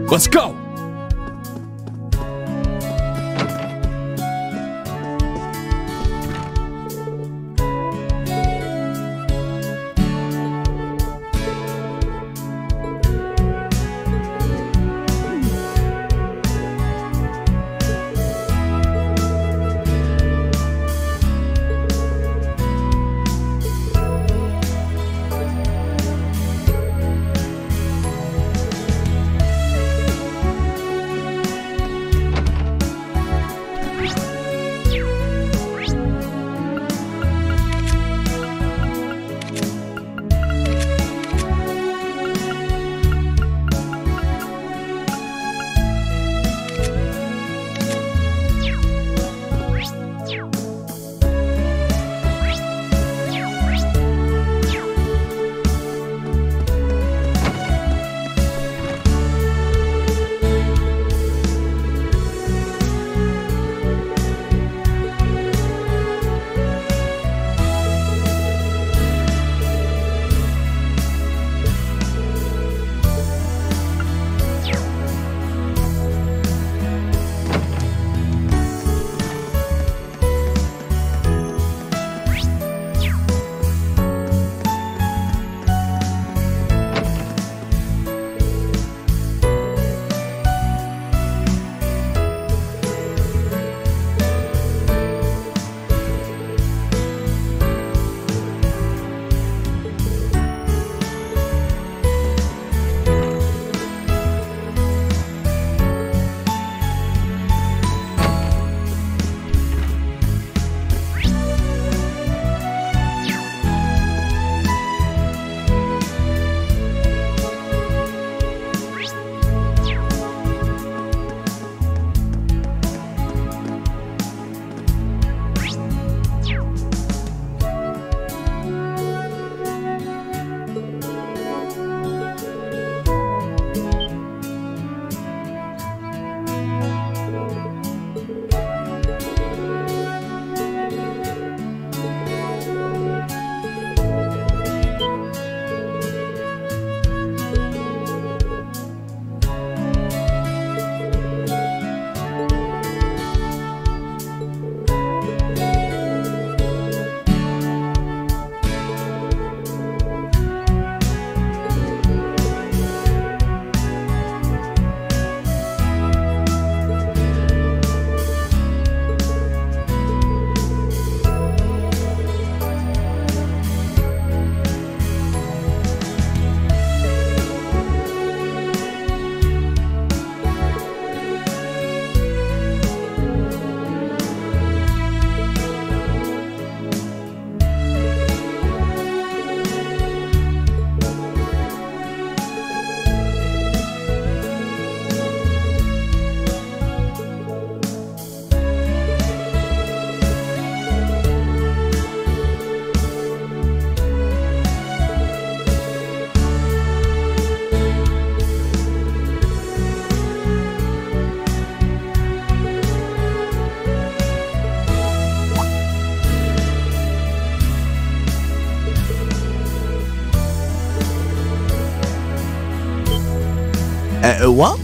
Let's go! What?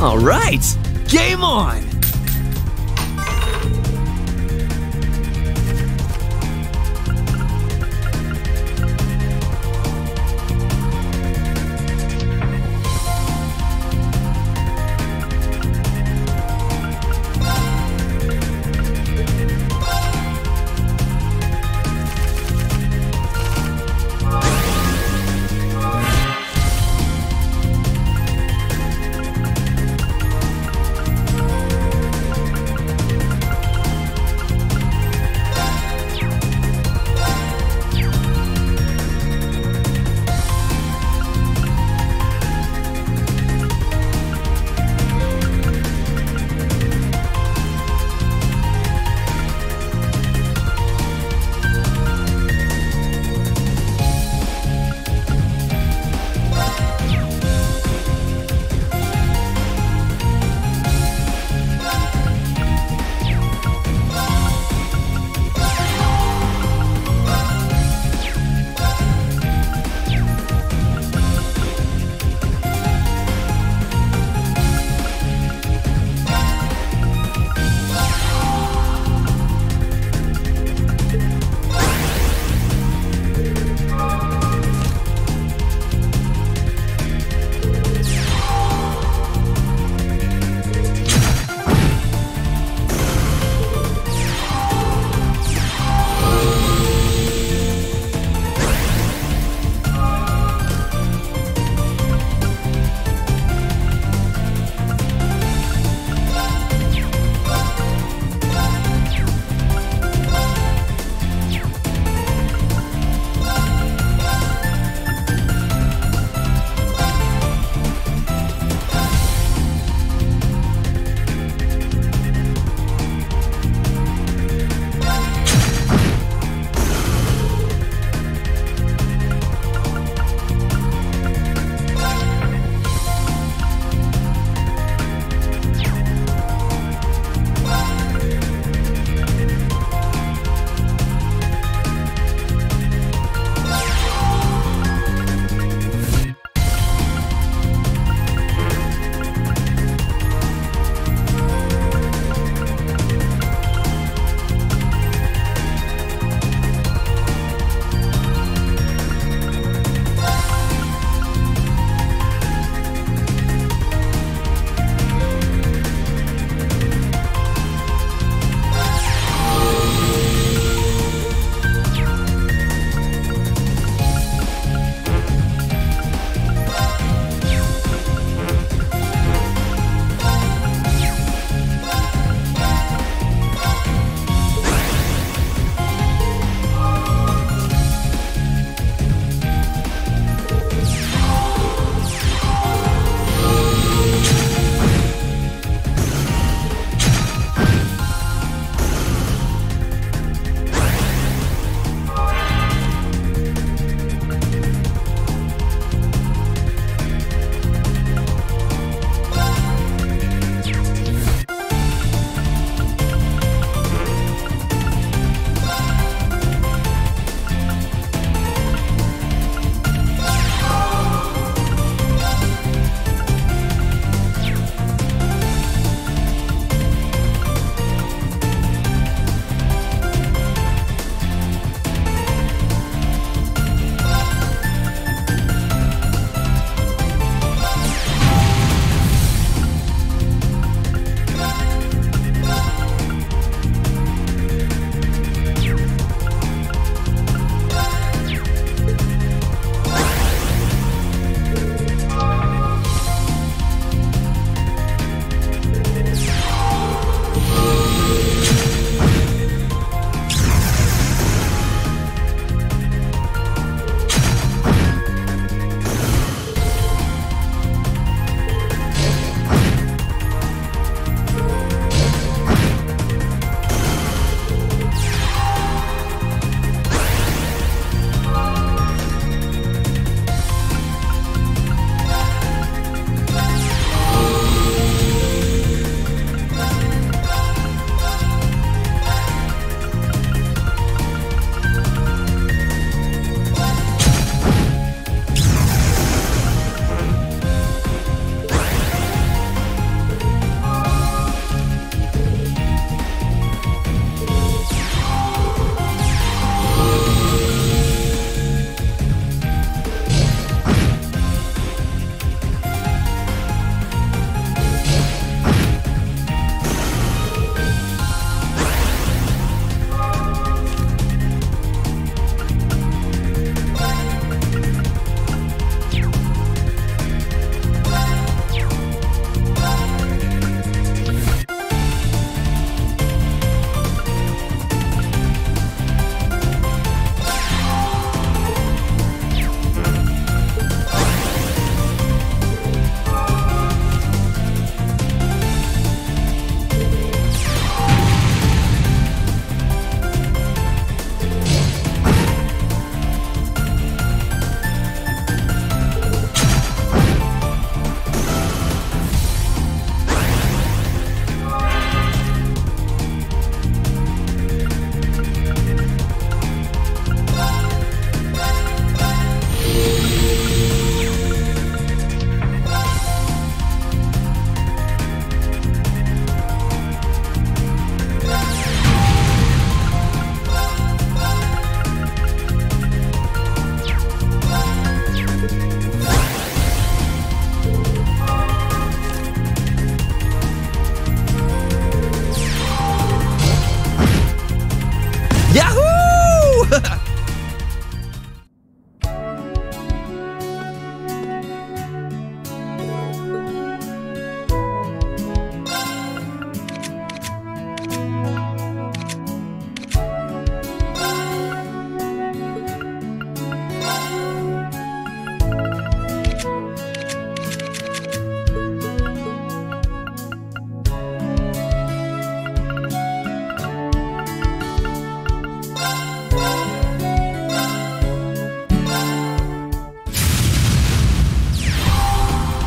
All right, game on!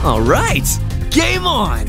All right, game on!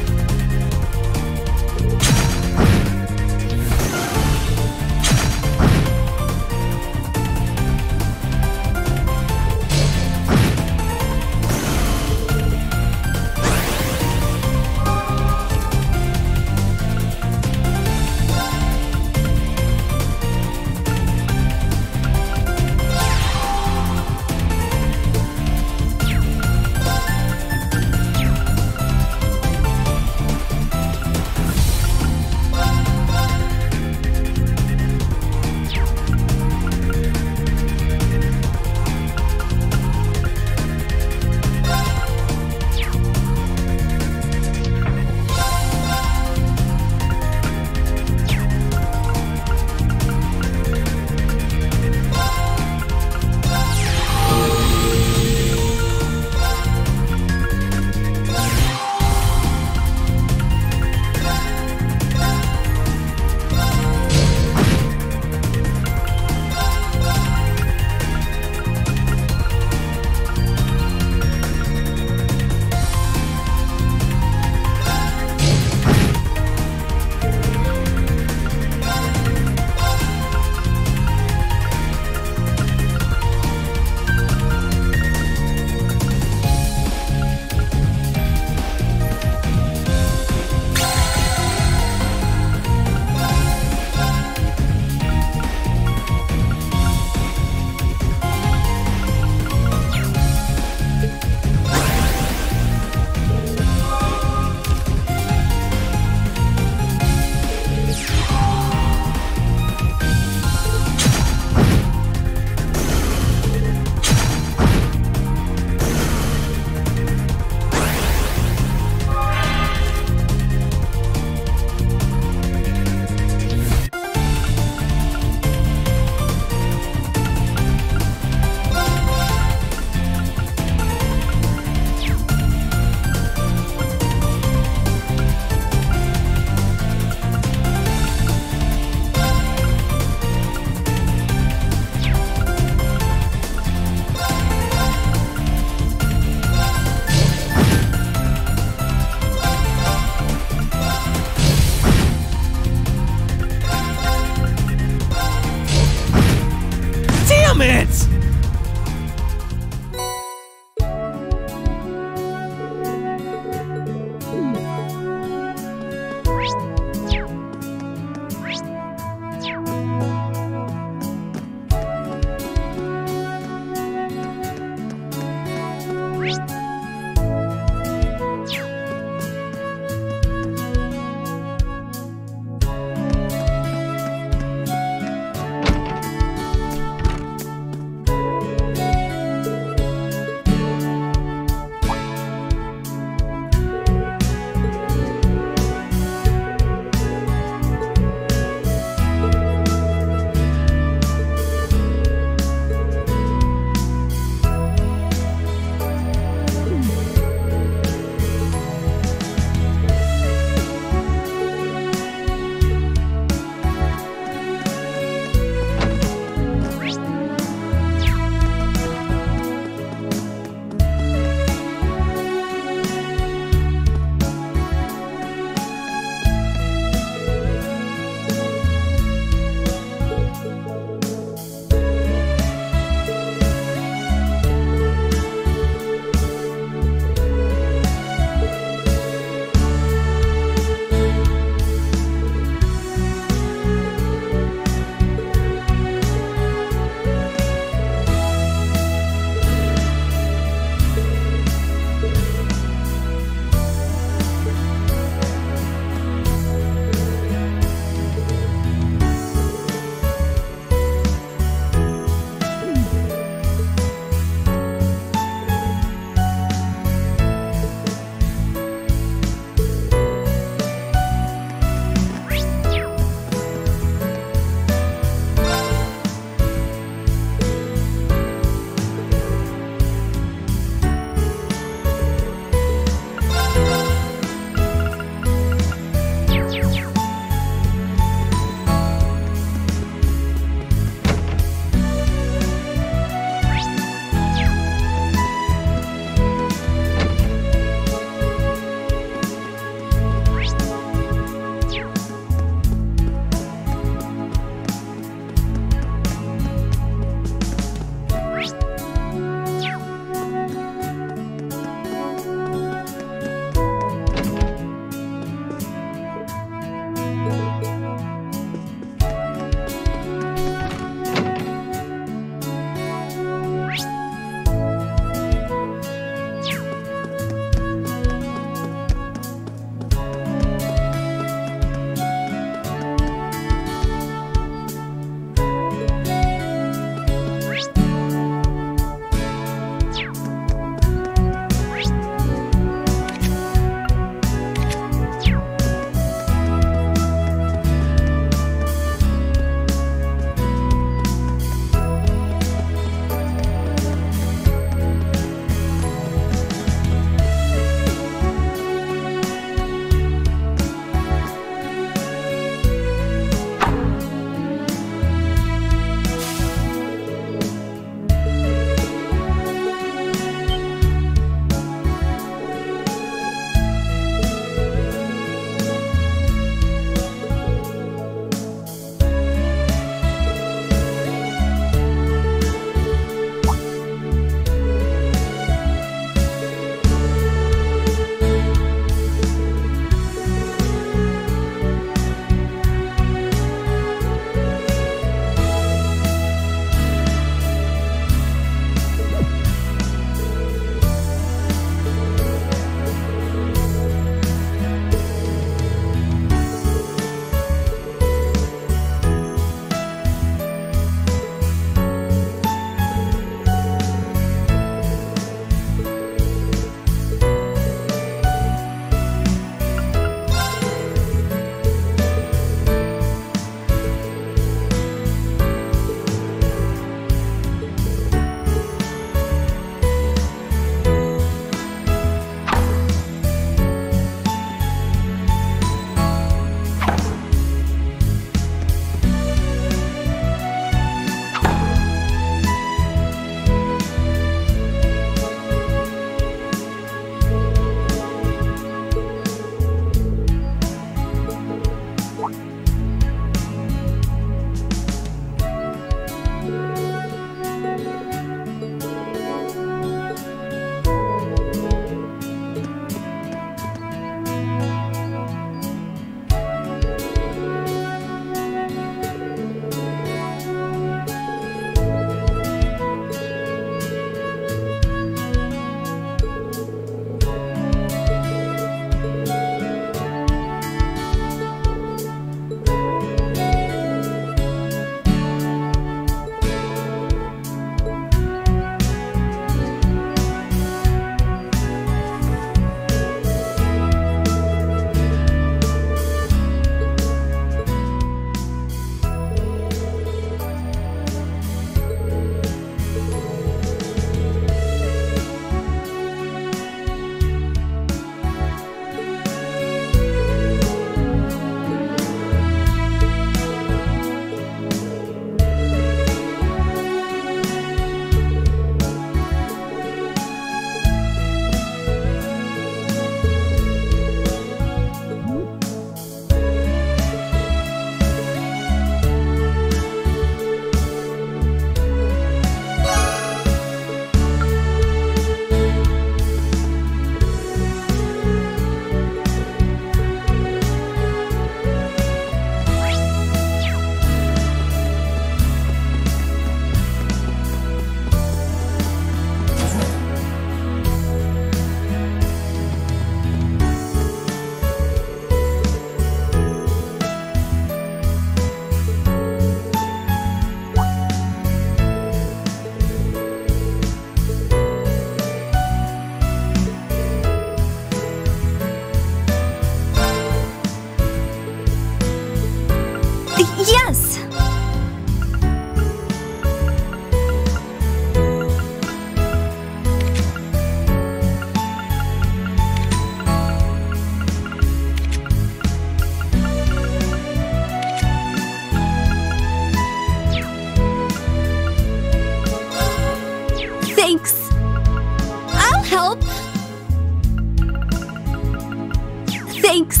Thanks!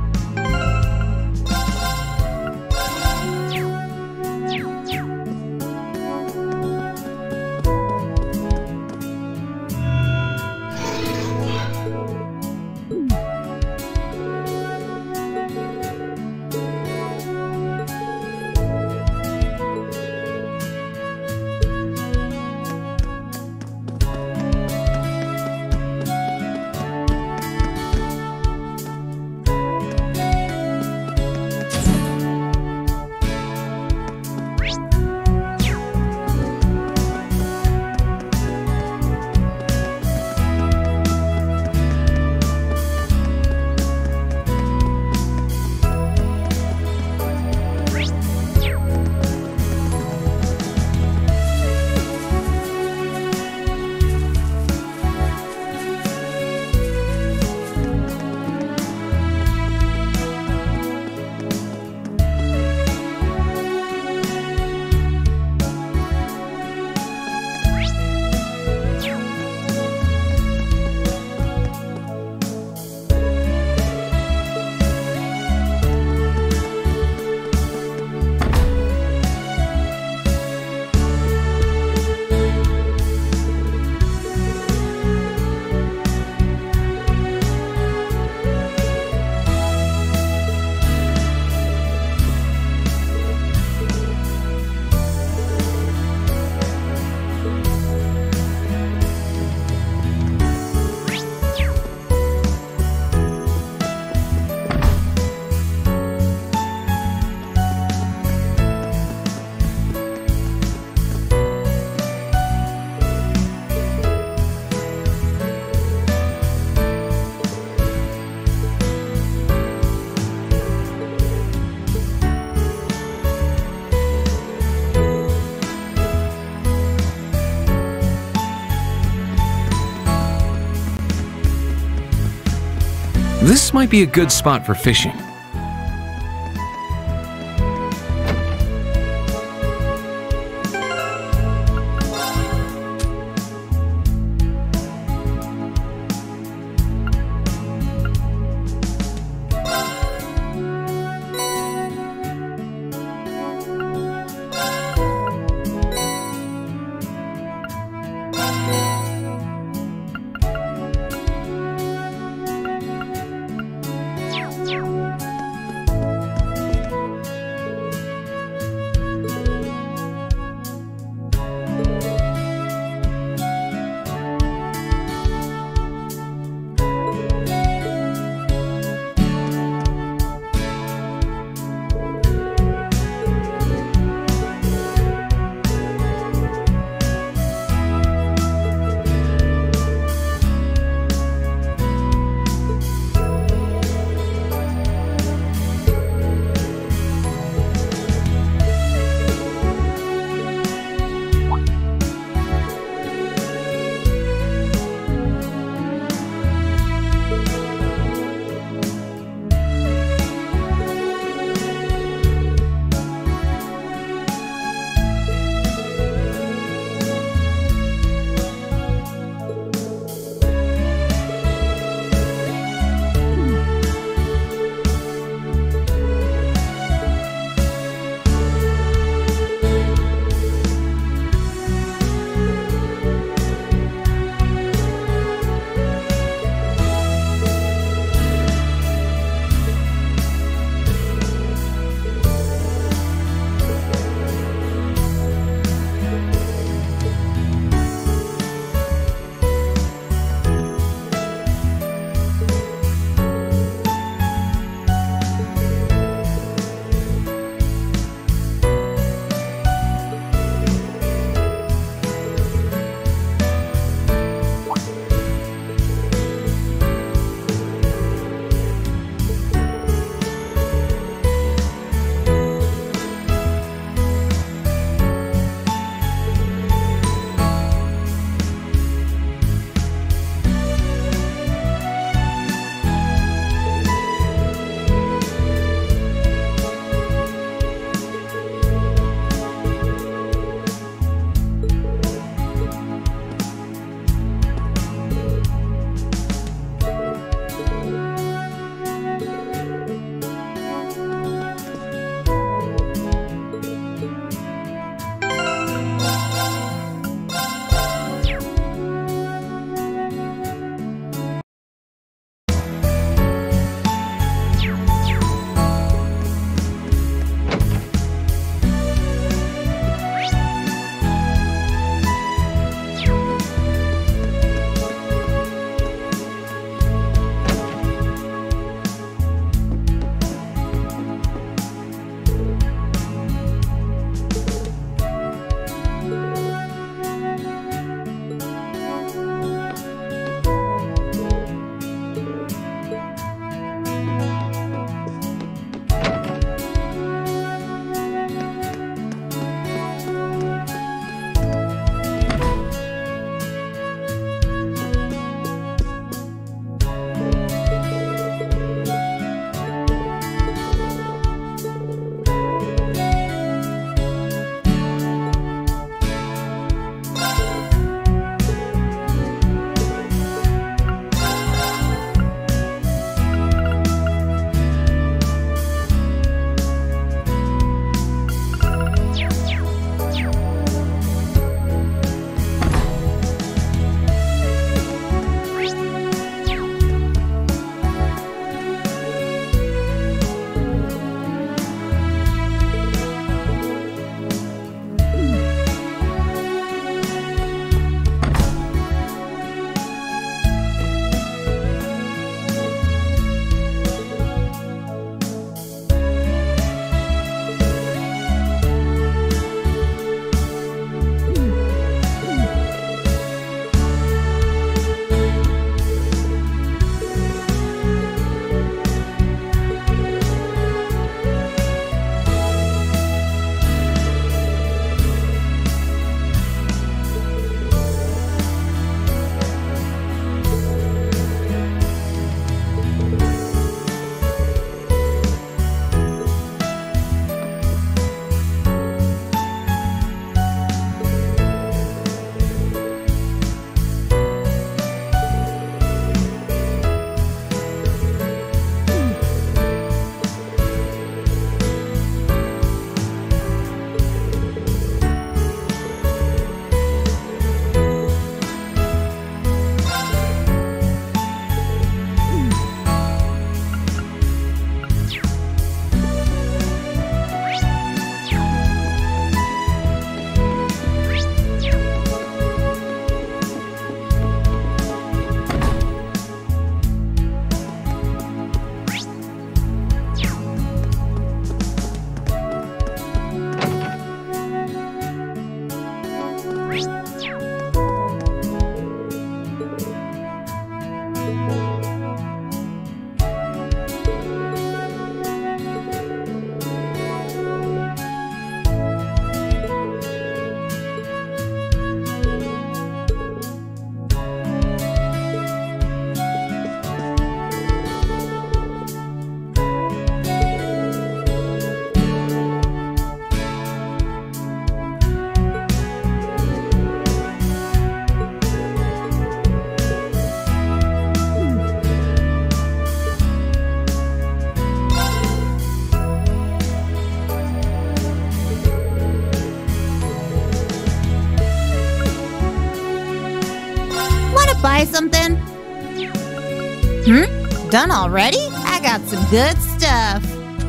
This might be a good spot for fishing. buy something? Done already? I got some good stuff.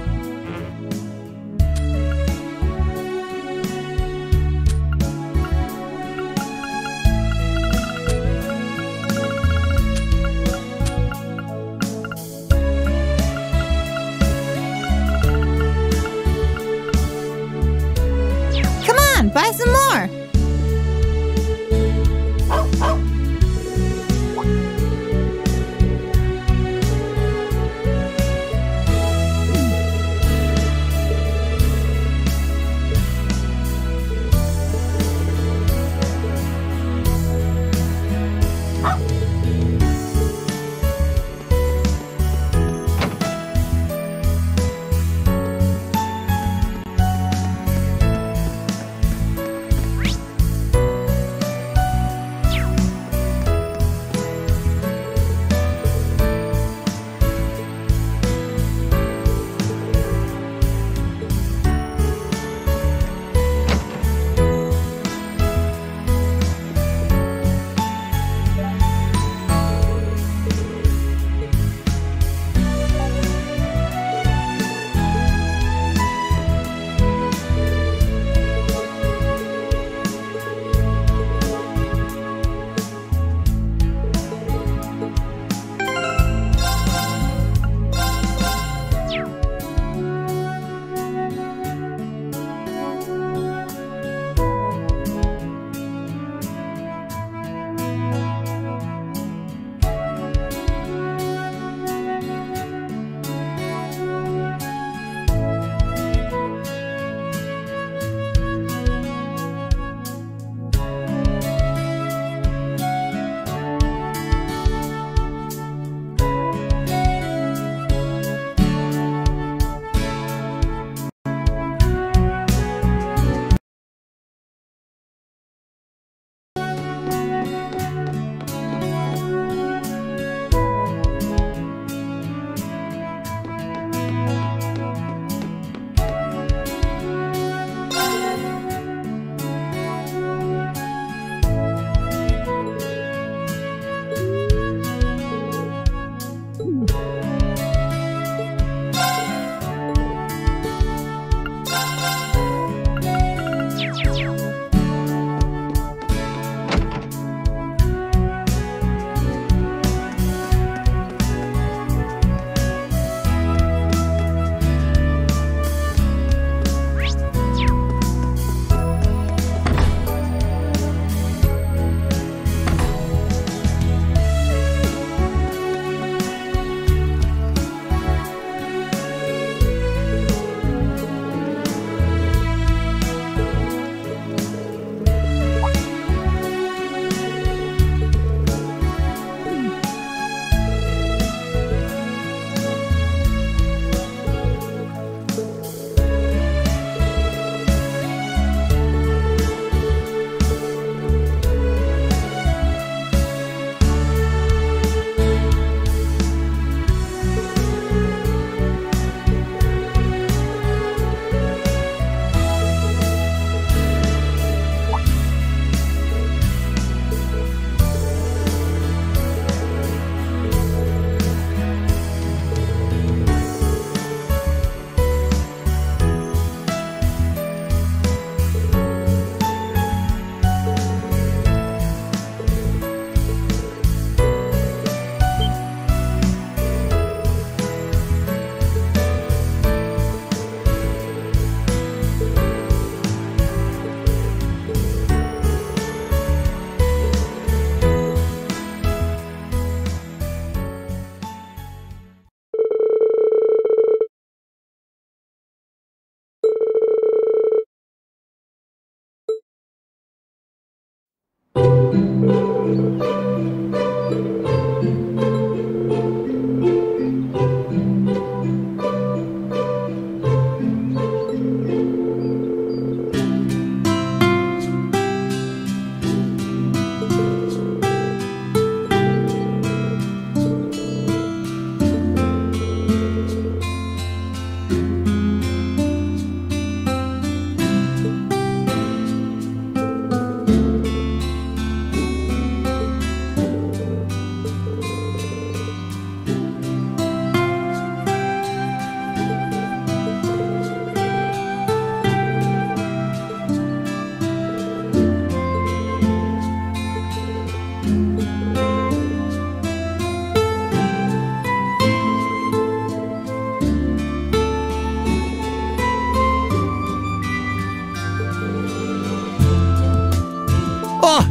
Come on, buy some more.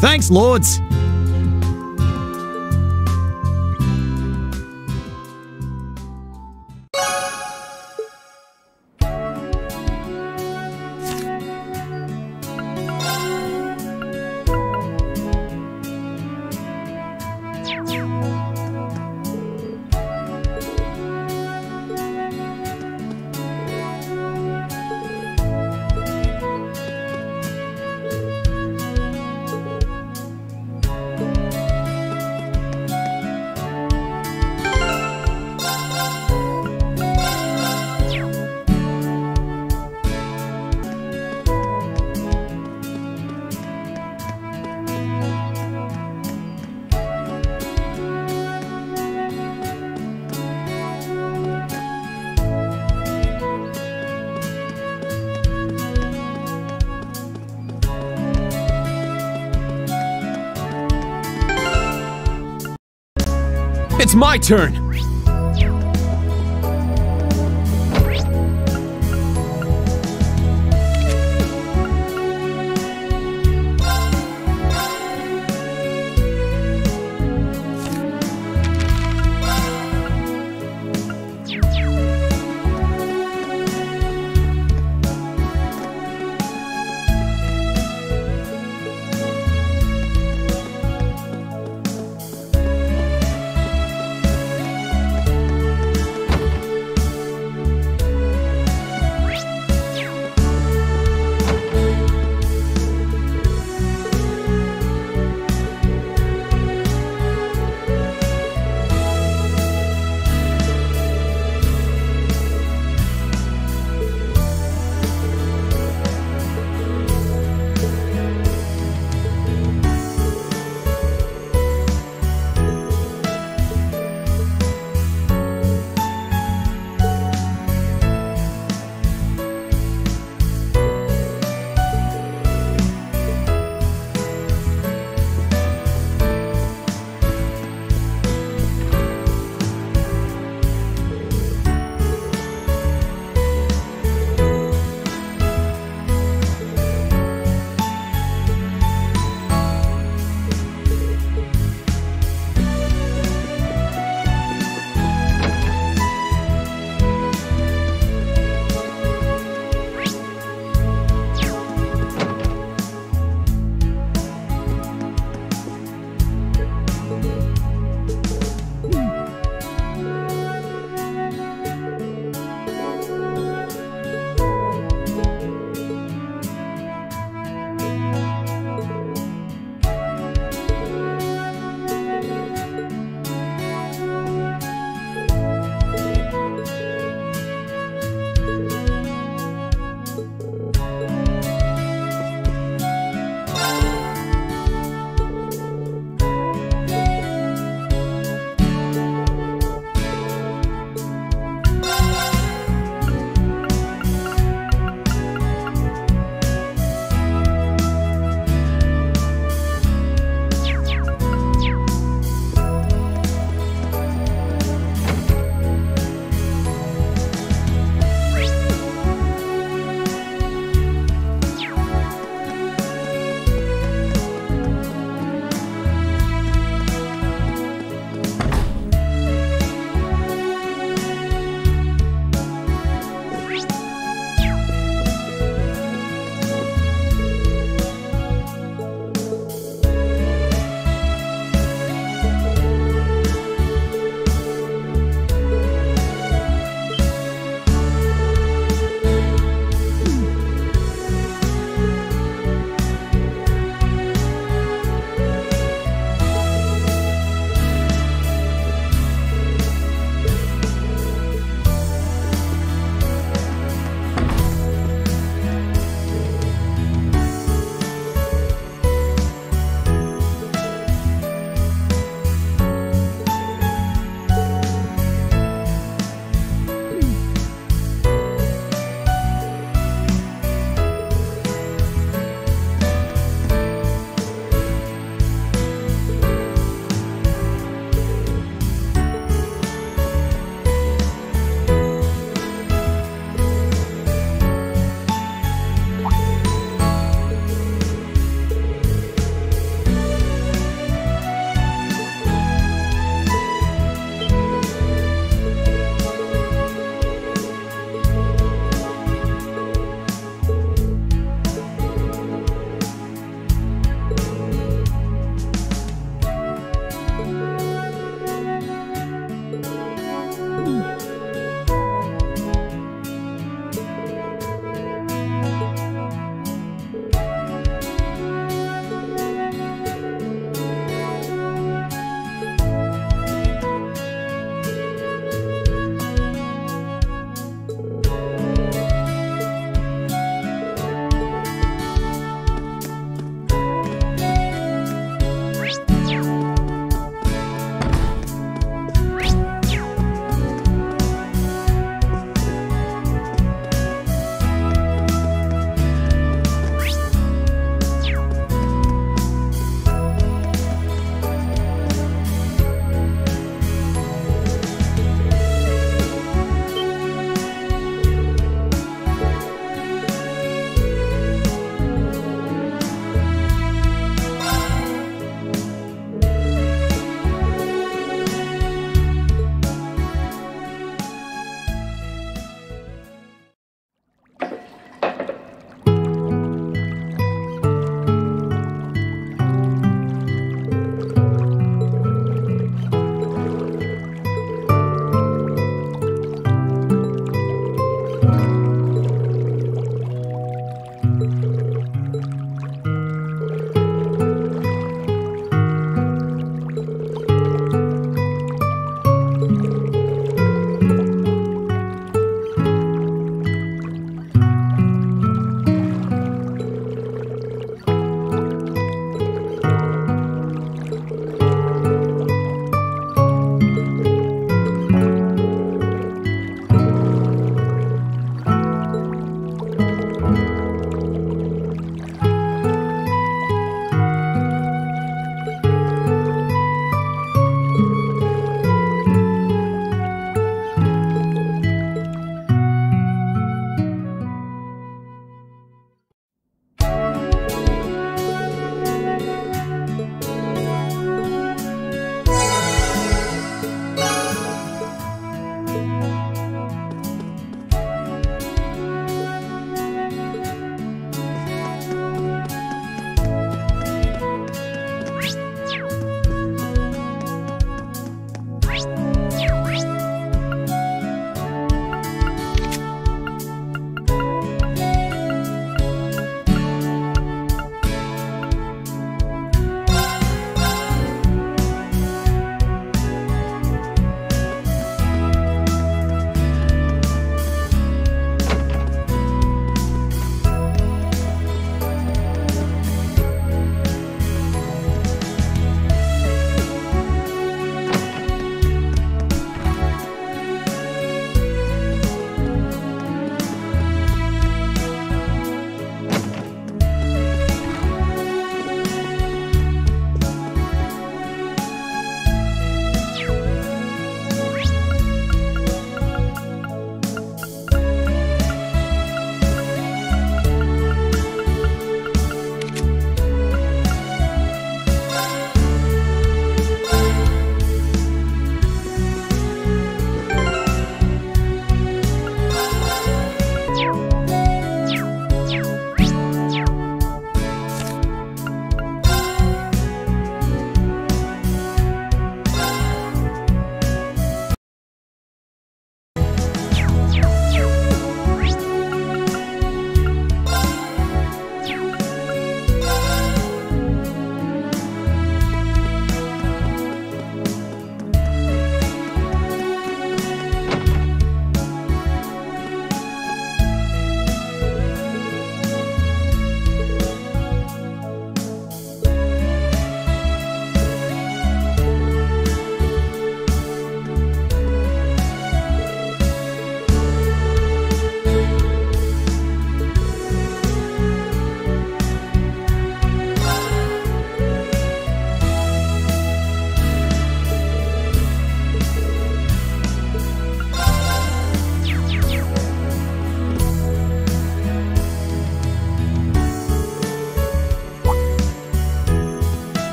Thanks, lords. It's my turn!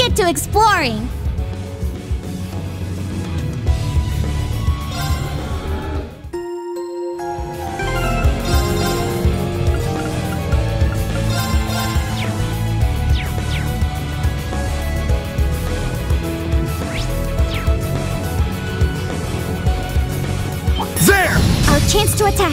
get to exploring. There! Our chance to attack.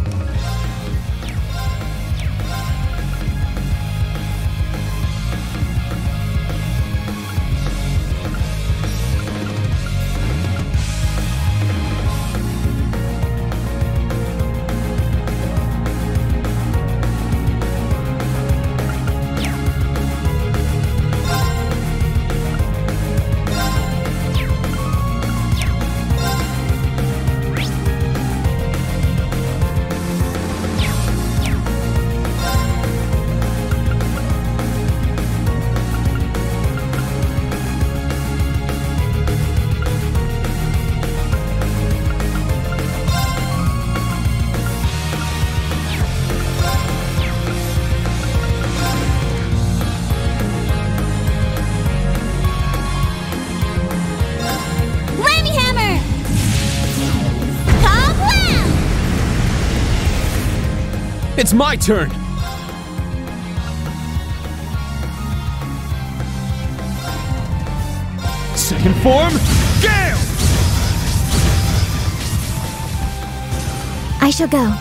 It's my turn! Second form, Gale! I shall go.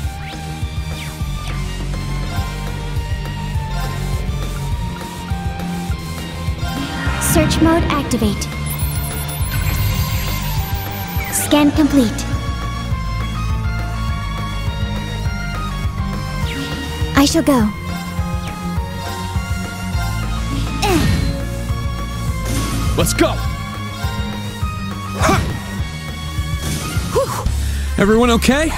Search mode activate. Scan complete. I shall go. Let's go! Ha! Whew. Everyone okay?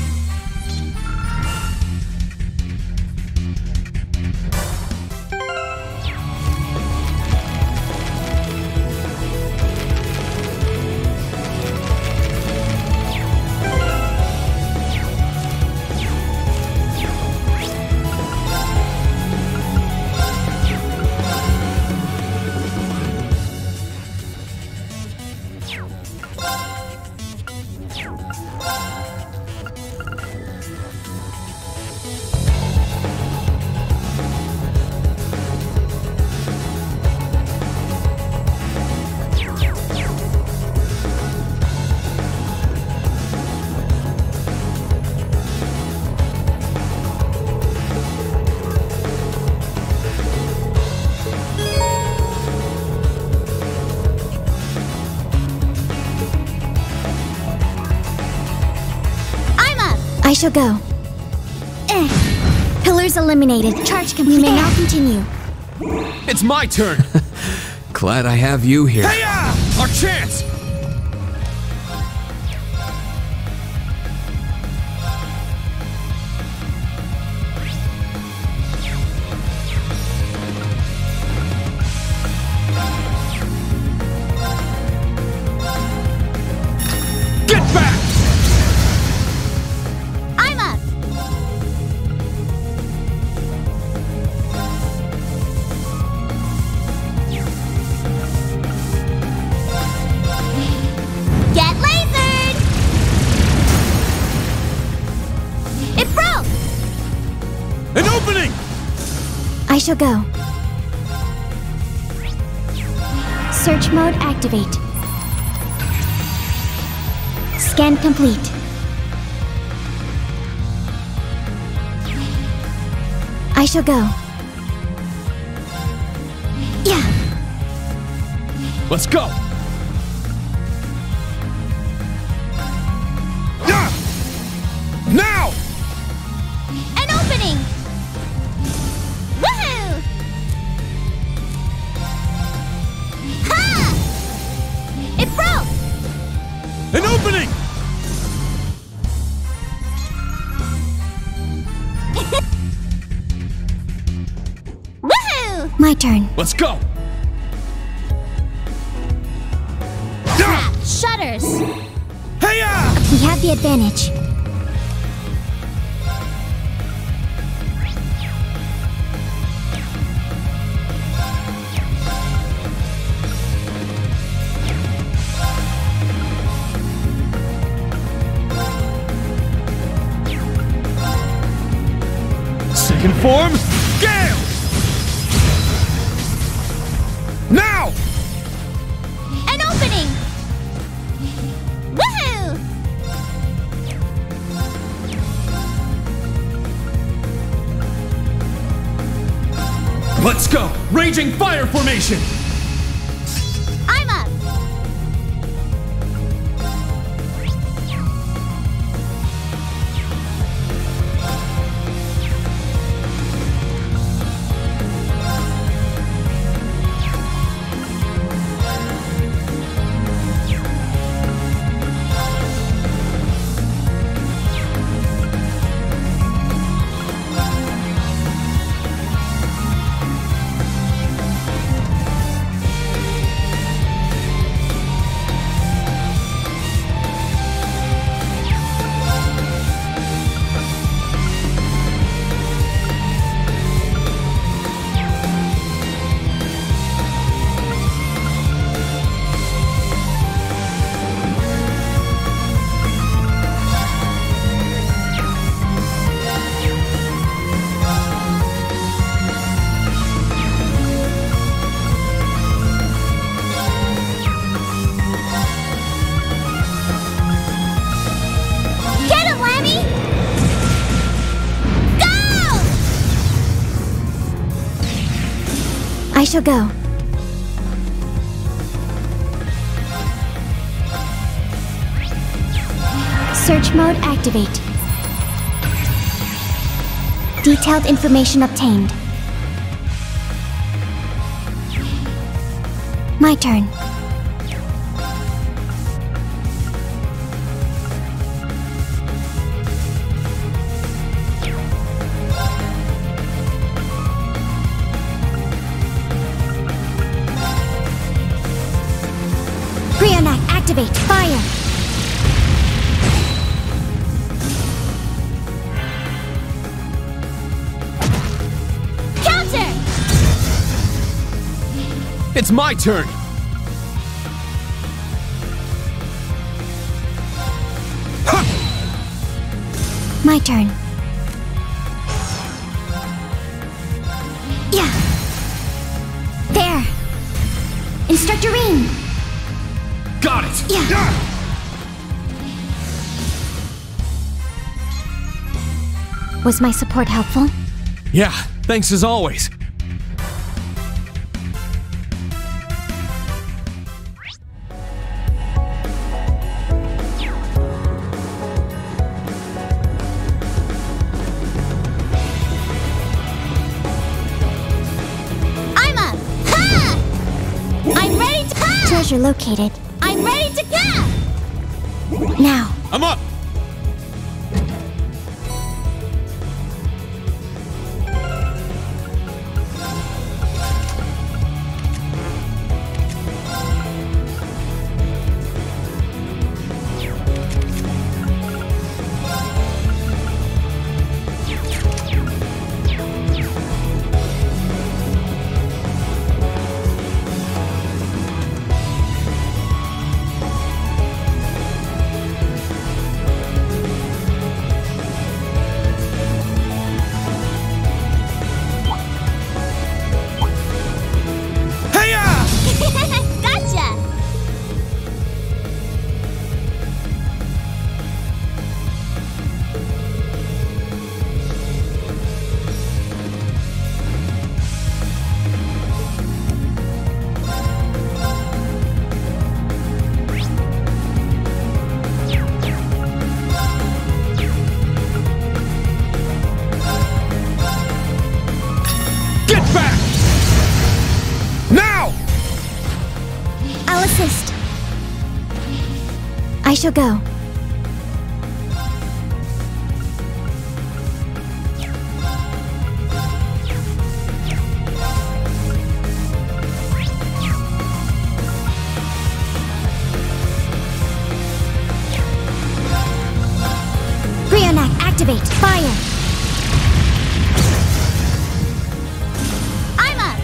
I shall go. Pillars eliminated. Charge complete. We may now continue. It's my turn! Glad I have you here. Hey-ya! Our chance! Get back! I'm up. Get lasered! It broke! An opening! I shall go. Search mode activate. Scan complete. I shall go. Yeah. Let's go! Yeah! Now! An opening! Woohoo! Ha! It broke! An opening! Woohoo! My turn. Let's go! Shutters! Hey-ya! We have the advantage. form, Gale! Now! An opening! Woohoo! Let's go! Raging fire formation! I'm up! I shall go. Search mode activate. Detailed information obtained. My turn. Activate fire! Counter! It's my turn! Ha! My turn. Yeah! There! Instructorine! Got it! Yeah! Was my support helpful? Yeah, thanks as always. I'm up! Ha! I'm ready to ha! Treasure located. I'm ready to go! Now. I'm up! I shall go. Activate! Fire! I'm up!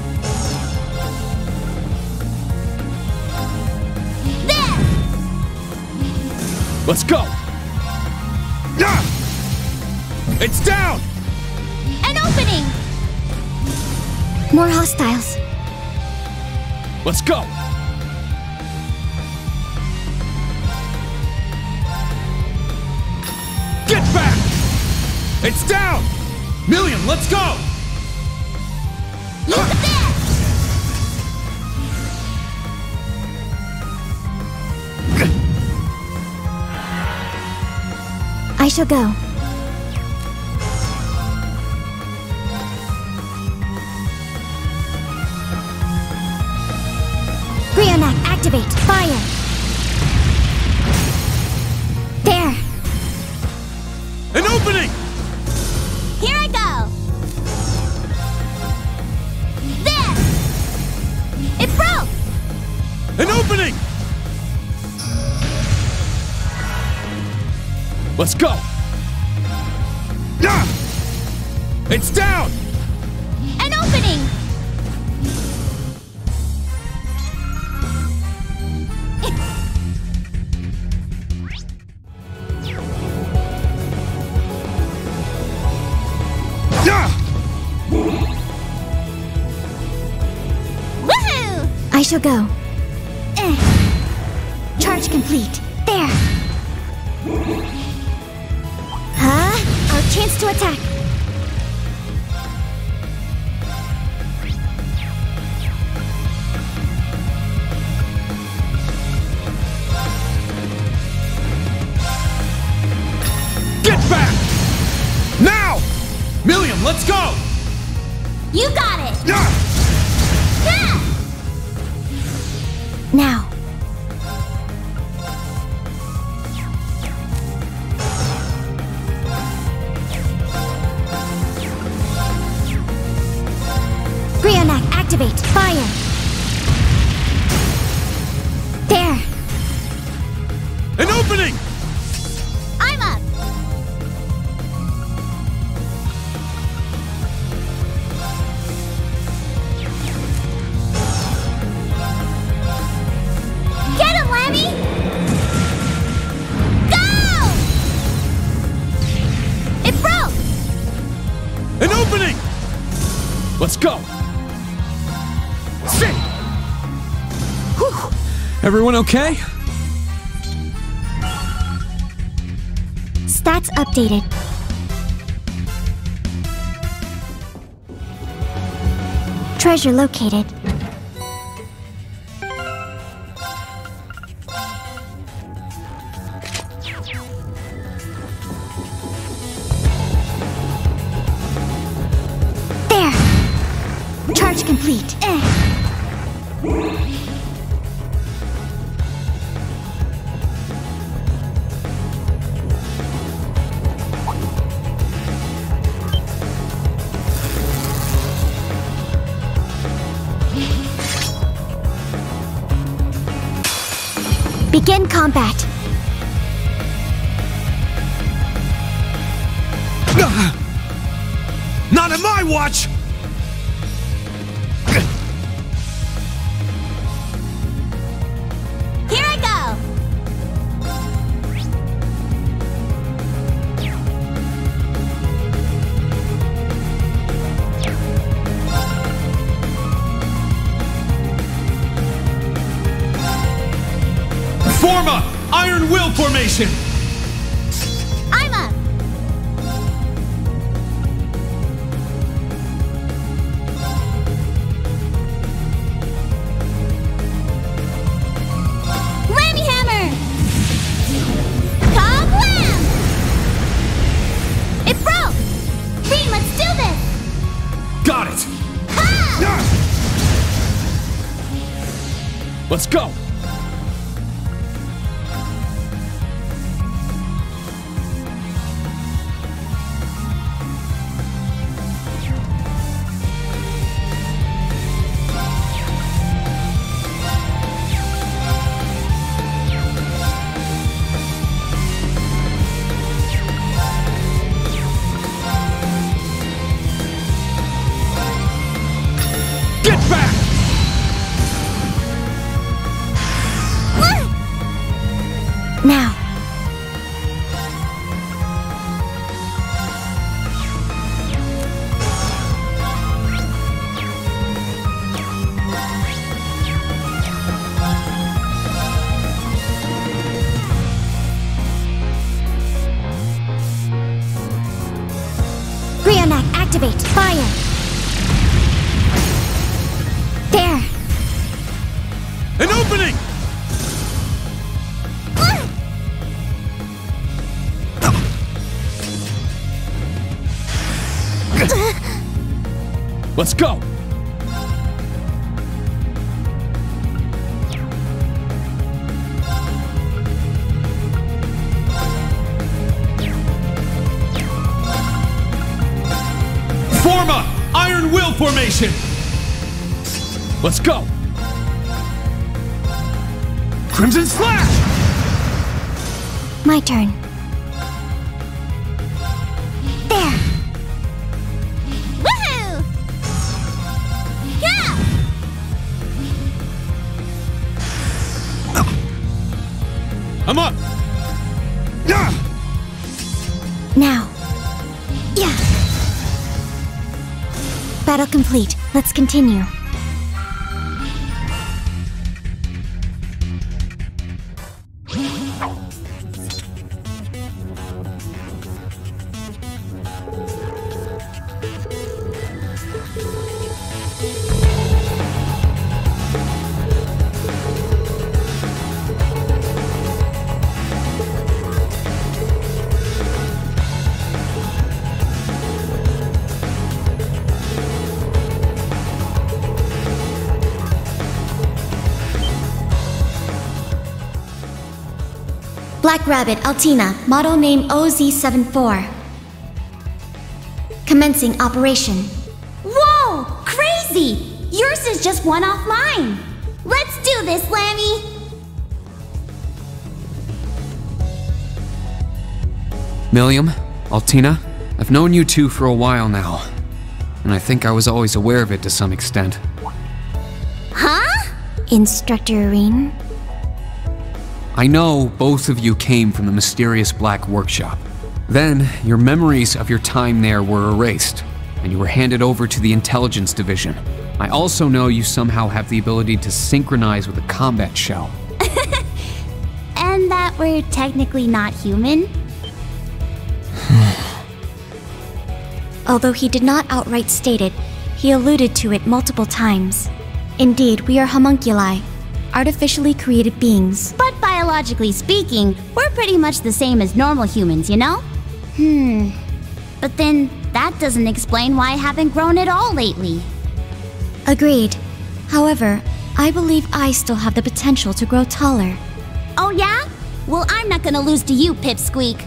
There! Let's go! It's down! An opening! opening! More hostiles. Let's go! Get back! It's down! Millium, let's go! Use the best! I shall go. Brionac, activate! Fire! There! An opening! Here I go! There! It broke! An opening! Let's go! Ah! It's down! An opening! Ah! Woohoo! I shall go. Charge complete. There! Huh? Our chance to attack. Get back! Now! Millium, let's go! You got it! Ah! Yeah! Now. Brionac, activate! Fire! There! An opening! I'm up! Get him, Lammy! Go! It broke! An opening! Let's go! Sit! Whew. Everyone okay? Stats updated. Treasure located. There! Charge complete. Begin combat. Not on my watch! Here I go. Form up! Iron Will formation! I'm up. Whammy hammer! Kablam! It broke! Green, let's do this! Got it! Ha! Let's go! Get back! Now. Let's go! Form up! Iron Will formation! Let's go! Crimson Slash! My turn. There! Woohoo! Yeah! I'm up! Yeah! Now. Yeah! Battle complete. Let's continue. Black Rabbit, Altina, model name OZ74. Commencing operation. Whoa! Crazy! Yours is just one off mine. Let's do this, Lammy! Millium, Altina, I've known you two for a while now, and I think I was always aware of it to some extent. Huh? Instructor Irene. I know both of you came from the mysterious Black Workshop. Then, your memories of your time there were erased, and you were handed over to the Intelligence Division. I also know you somehow have the ability to synchronize with a combat shell. And that we're technically not human? Although he did not outright state it, he alluded to it multiple times. Indeed, we are homunculi, artificially created beings. But biologically speaking, we're pretty much the same as normal humans, you know? But then, that doesn't explain why I haven't grown at all lately. Agreed. However, I believe I still have the potential to grow taller. Oh yeah? Well, I'm not gonna lose to you, Pipsqueak.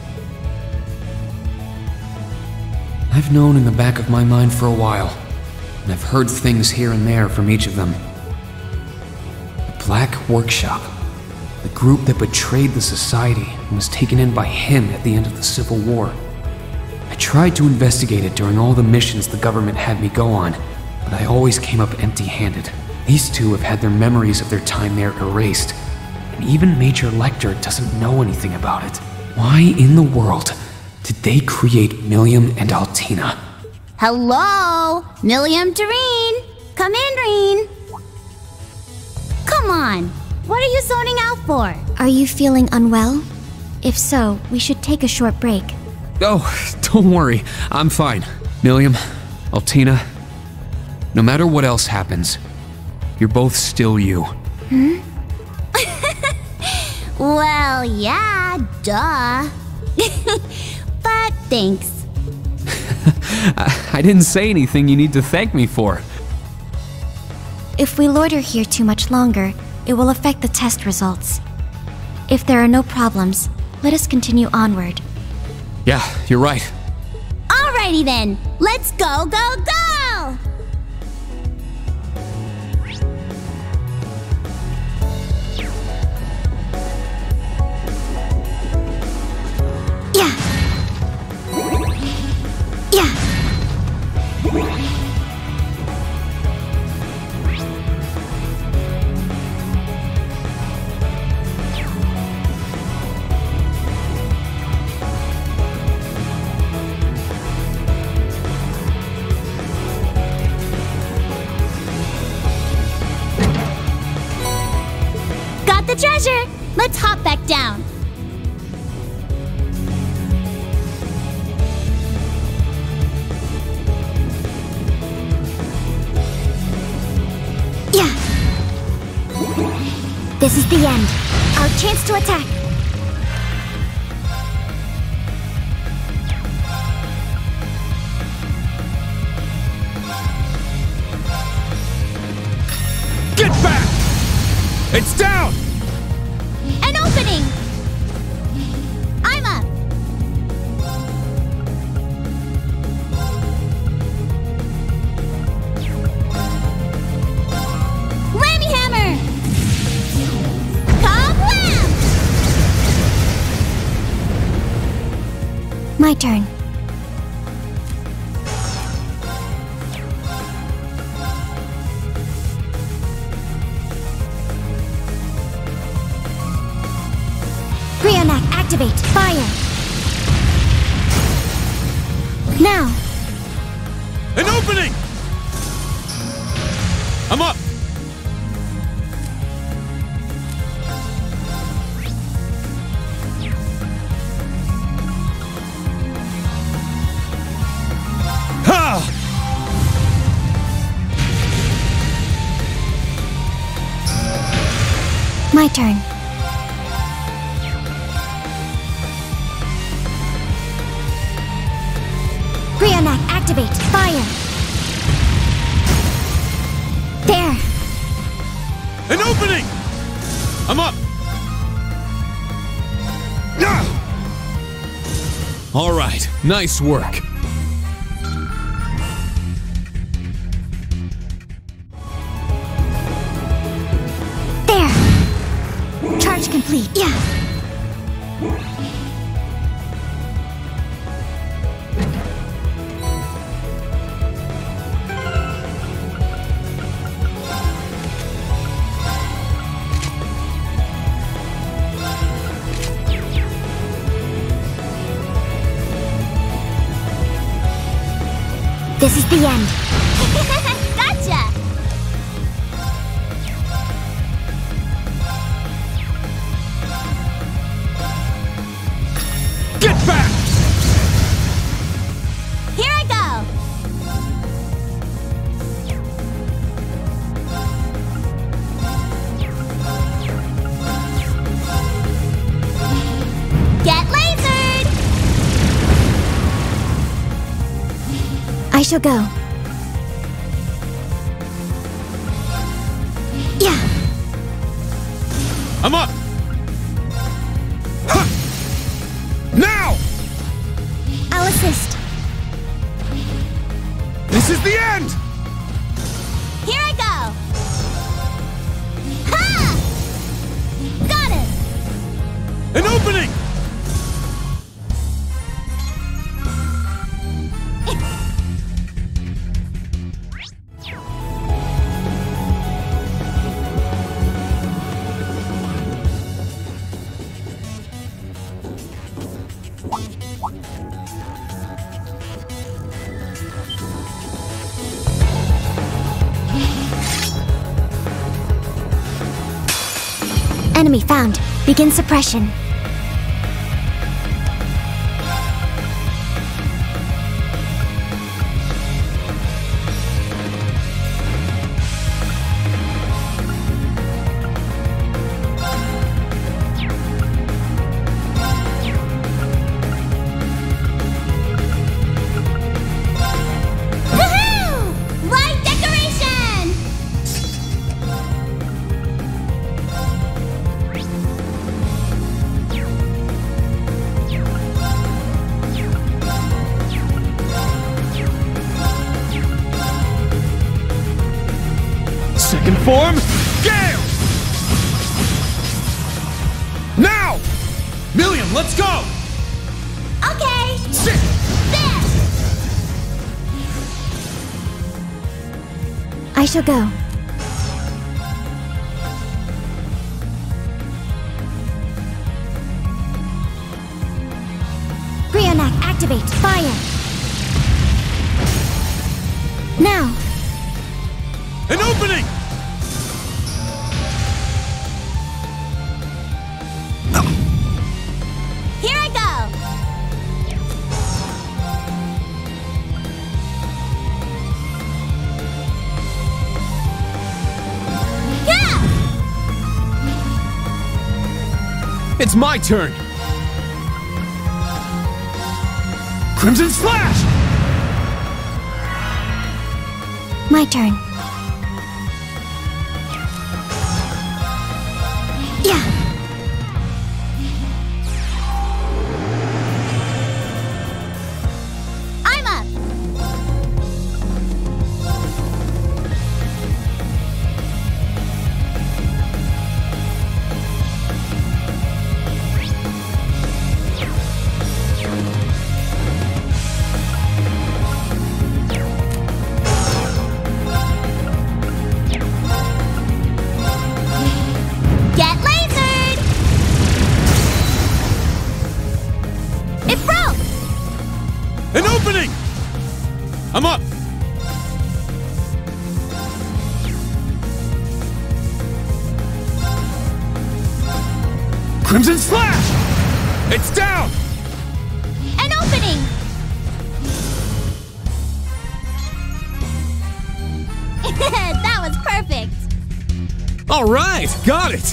I've known in the back of my mind for a while, and I've heard things here and there from each of them. The Black Workshop, the group that betrayed the society and was taken in by him at the end of the Civil War. I tried to investigate it during all the missions the government had me go on, but I always came up empty-handed. These two have had their memories of their time there erased, and even Major Lecter doesn't know anything about it. Why in the world did they create Millium and Altina? Hello? Millium to Reen. Come in, Reen. Come on. What are you zoning out for? Are you feeling unwell? If so, we should take a short break. Oh, don't worry, I'm fine. Millium, Altina, no matter what else happens, you're both still you. Well, yeah, duh. But thanks. I didn't say anything you need to thank me for. If we loiter here too much longer, it will affect the test results. If there are no problems, let us continue onward. Yeah, you're right. Alrighty then. Let's go, go, go! Yeah! Yeah! Got the treasure! Let's hop back down. Yeah! This is the end. Our chance to attack. It's down! An opening! I'm up! Whammy hammer! Kablam! My turn. Activate! Fire! Now! An opening! I'm up! Ha! My turn. Activate! Fire! There! An opening! I'm up! Ah! All right, nice work. There! Charge complete. Yeah! This is the end. Gotcha! Get back! Here I go! Get lasered! I shall go. Yeah! I'm up! Ha! Now! I'll assist. This is the end! Here I go! Ha! Got it! An opening! Enemy found. Begin suppression. Woohoo! Light decoration! Second form, Gale! Now! Millium, let's go! Okay! Sit! There! I shall go. Brionac, activate! Fire! Now! An opening! Here I go! Yeah! It's my turn! Crimson Slash! My turn. Crimson Slash! It's down! An opening! That was perfect! All right, got it!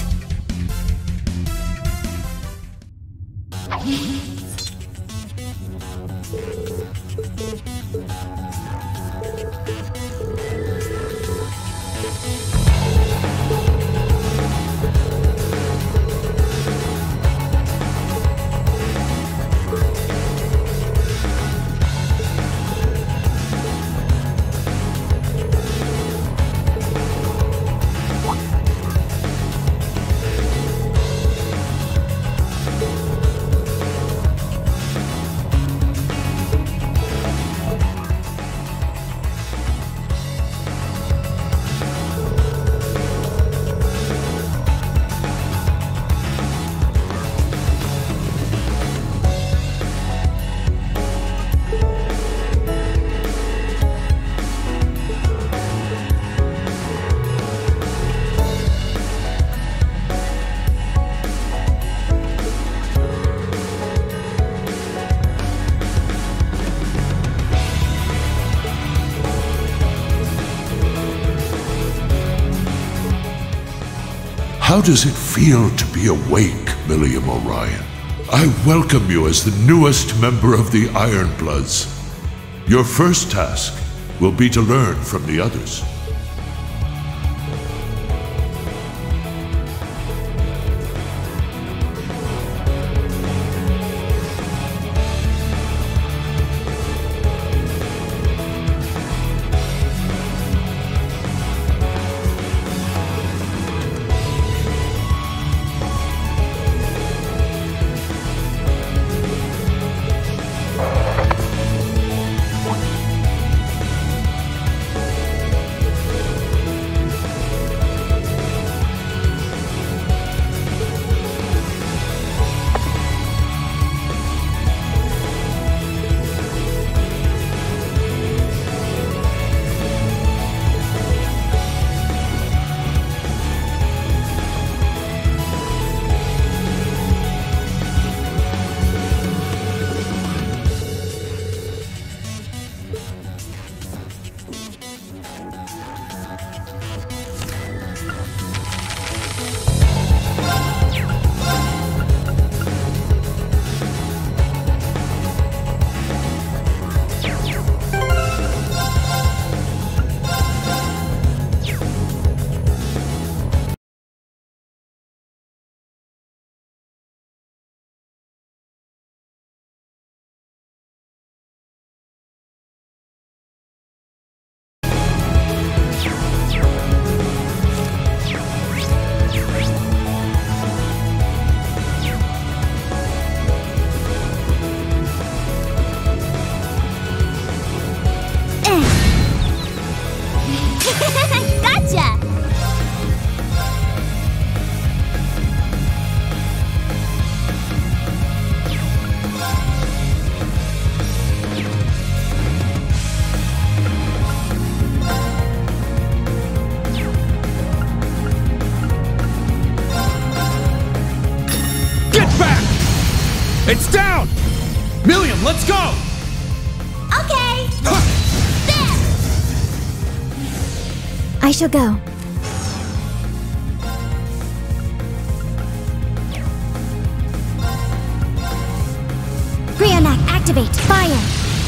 How does it feel to be awake, Millium Orion? I welcome you as the newest member of the Ironbloods. Your first task will be to learn from the others. It's down! Millium, let's go! Okay! There! I shall go. Brionac, activate! Fire!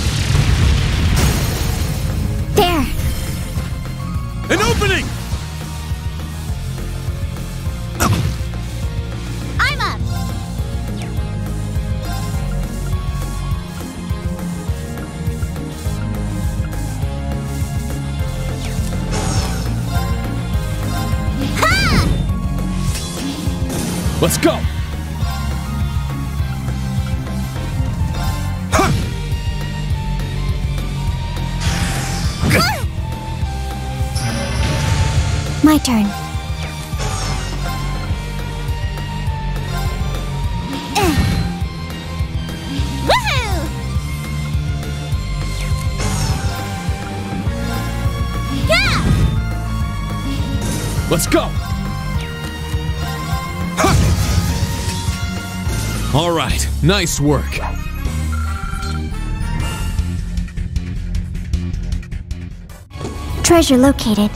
There! An opening! I'm up! Ha! Let's go! My turn. Woohoo! Yeah! Let's go! All right, nice work. Treasure located.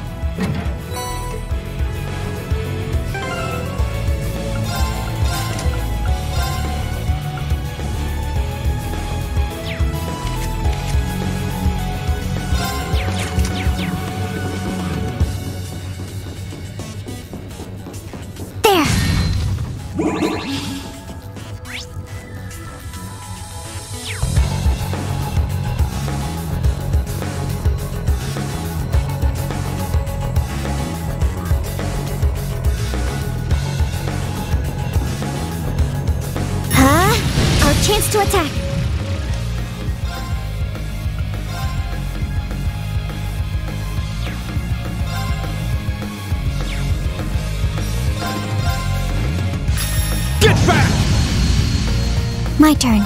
Chance to attack. Get back! My turn.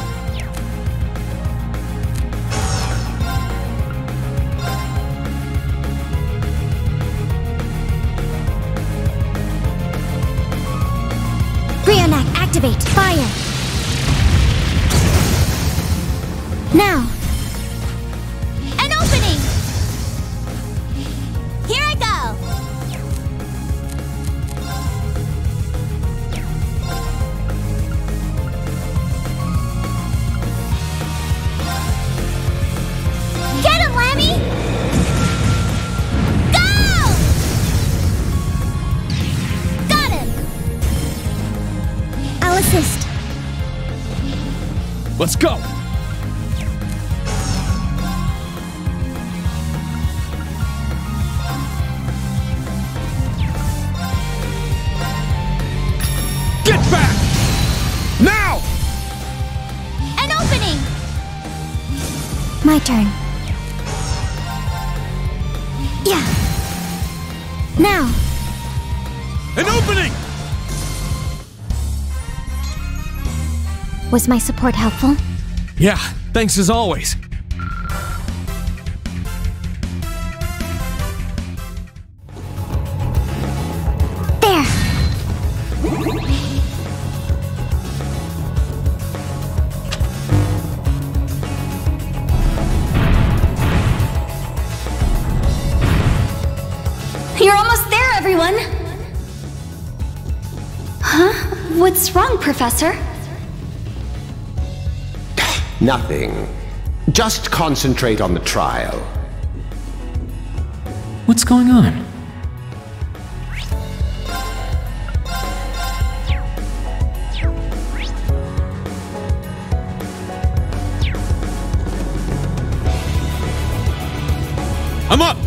Brionac, activate. Fire. Now! An opening! Here I go! Get him, Lammy! Go! Got him! I'll assist. Let's go! Get back! Now! An opening! My turn. Yeah. Now. An opening! Was my support helpful? Yeah, thanks as always. There. You're almost there, everyone! Huh? What's wrong, Professor? Nothing. Just concentrate on the trial. What's going on? I'm up!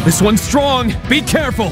This one's strong! Be careful!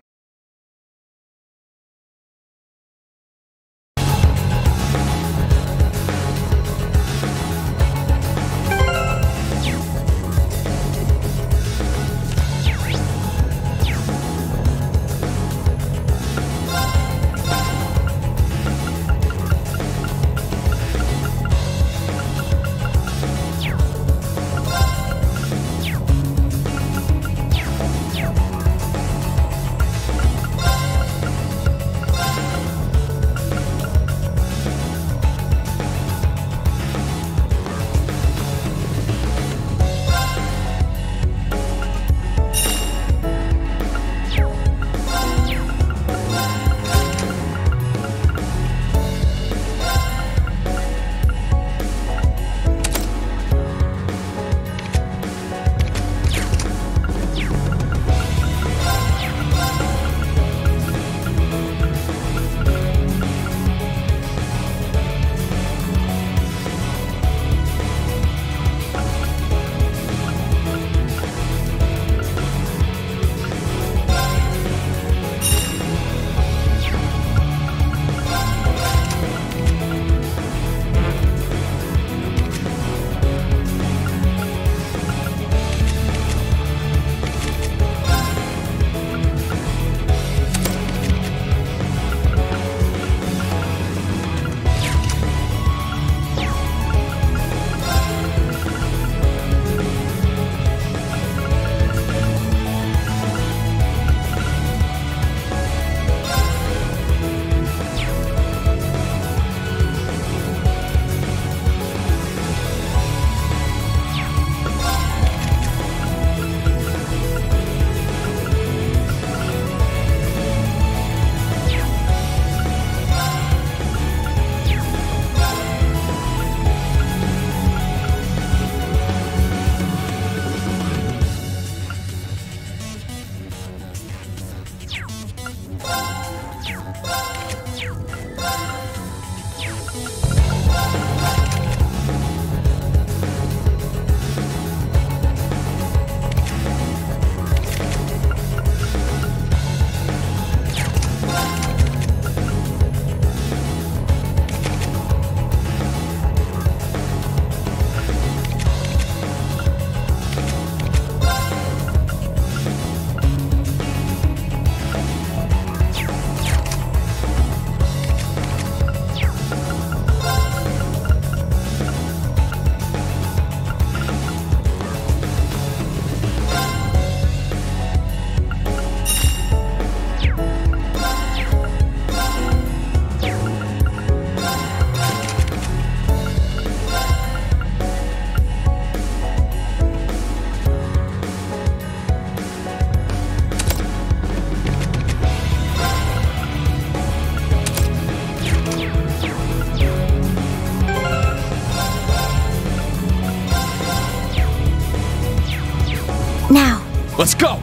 Let's go!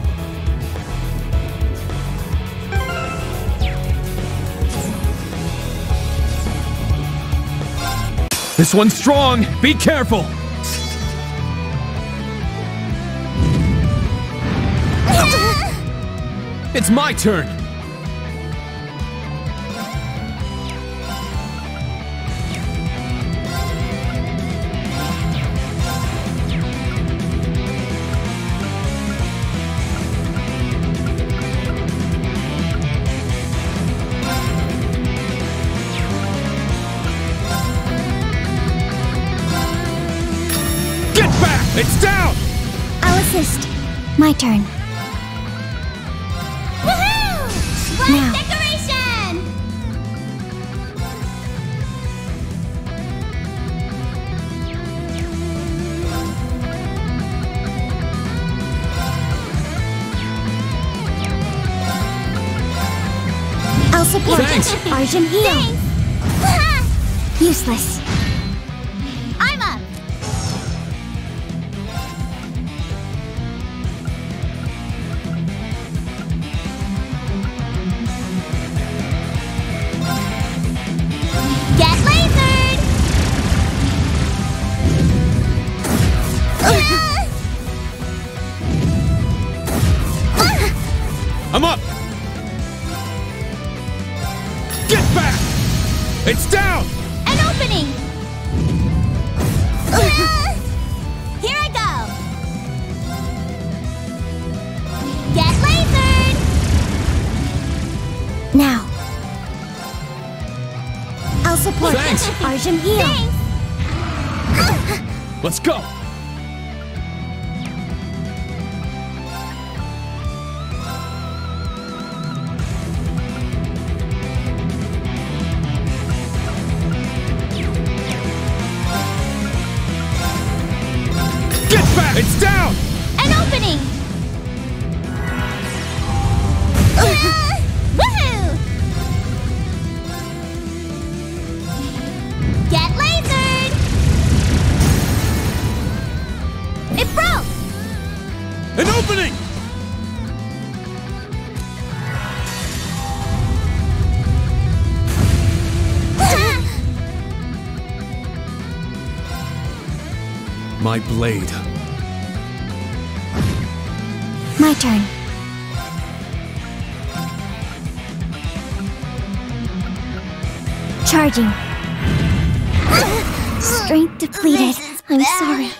This one's strong! Be careful! It's my turn! It's down! I'll assist. My turn. Woohoo! Flag Now. decoration! I'll support. Thanks. Arjun heal. Useless. I'm up! Get lasered! I'll support. Thanks. Arjun heal. Let's go! Get back! It's down! An opening! Woohoo! Get lasered! It broke! An opening! My blade. My turn. Charging. Strength depleted. I'm sorry.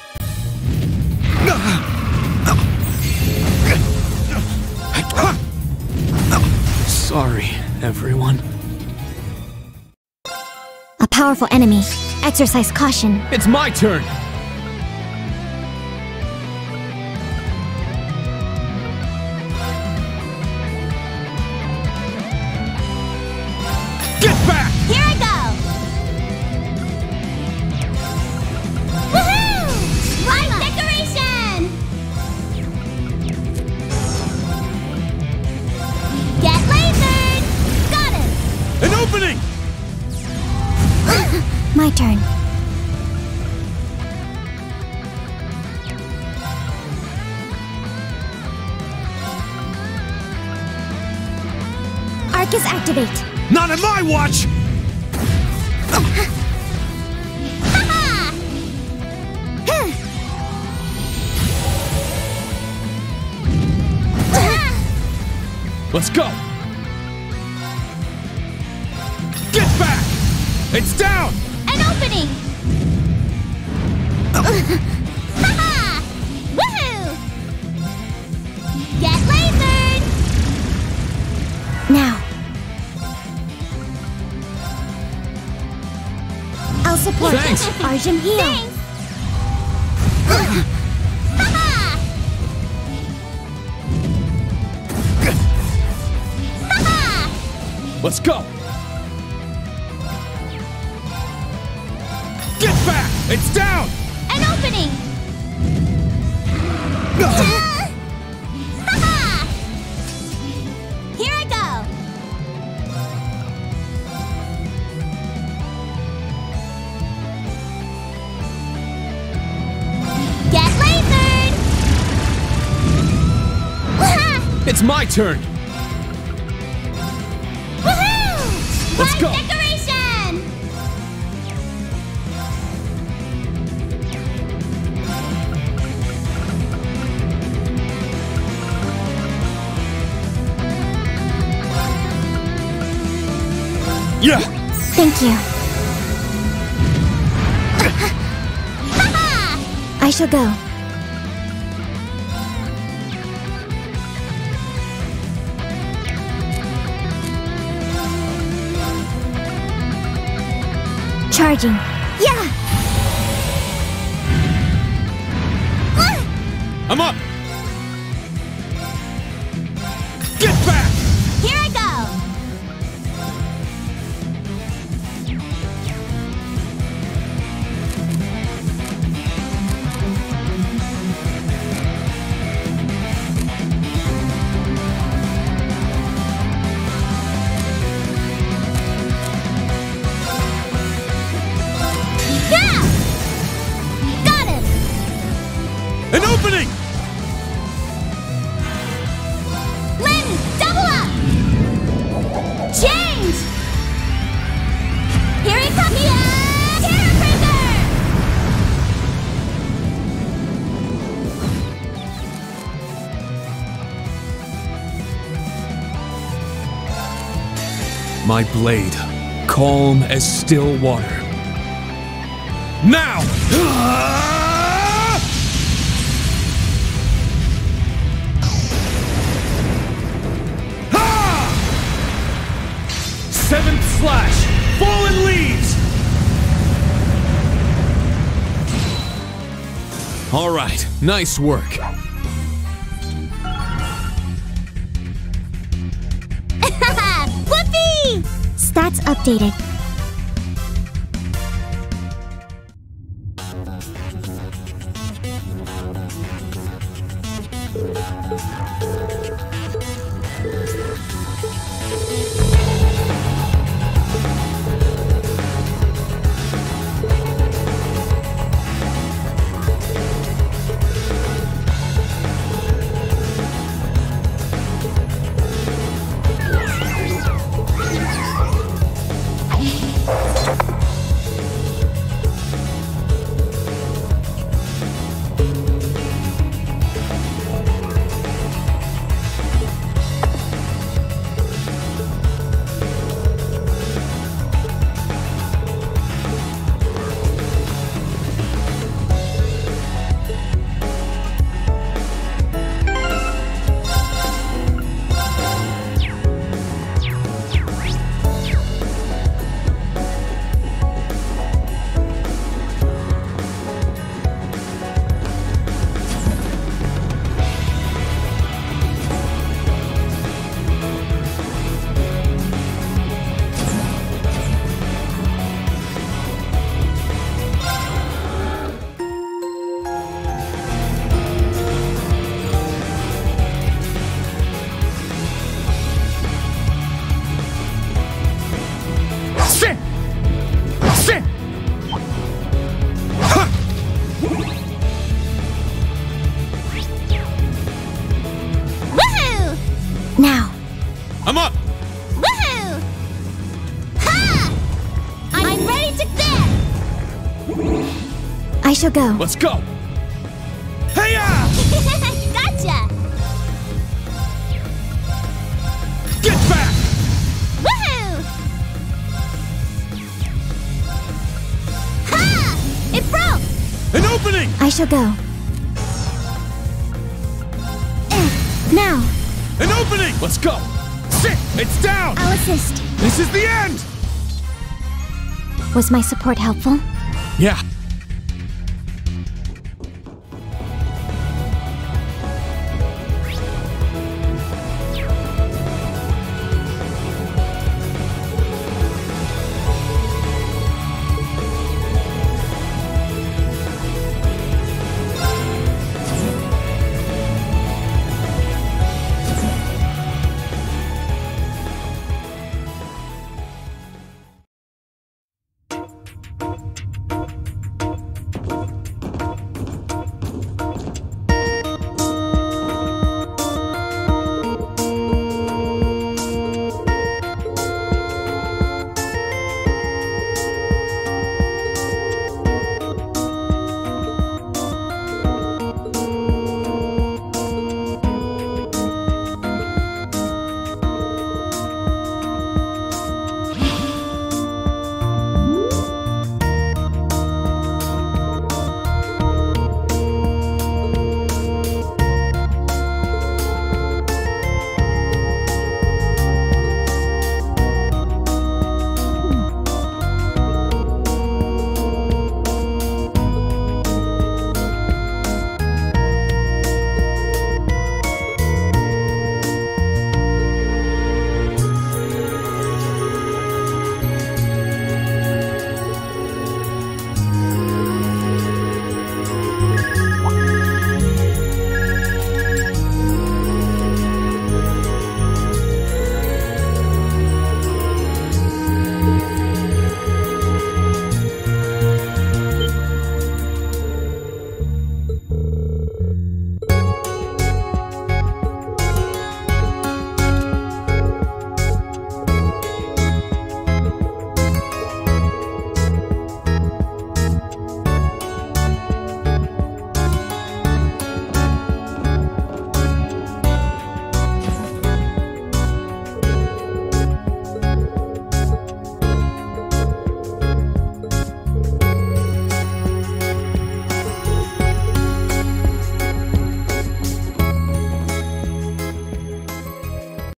Sorry, everyone. A powerful enemy. Exercise caution. It's my turn! Get back! Here I go! Woohoo! Right decoration! Get lasered! Got him! An opening! My turn. Arcus activate. Not on my watch! Let's go! Get back! It's down! An opening! Woohoo! Get lasered! Now. I'll support. Thanks. Arjun heal. Thanks! Let's go! Get back! It's down! An opening! Here I go! Get lasered! It's my turn! Woohoo! Let's Right go. decoration! Yeah! Thank you. I shall go. Charging. Yeah! I'm up! Get back! Here I go! Yeah! Got him! An opening! Lynn, double up! Change! Here he comes! Yeah! Terror-breaker! My blade, calm as still water. Now! Seventh slash! Fallen leaves! All right, nice work. Whoopee! Stats updated. Now. I'm up! Woohoo! Ha! I'm ready to get! I shall go. Let's go! Hey-ya! Gotcha! Get back! Woohoo! Ha! It broke! An opening! I shall go. Now. An opening! Let's go! Sit! It's down! I'll assist. This is the end! Was my support helpful? Yeah,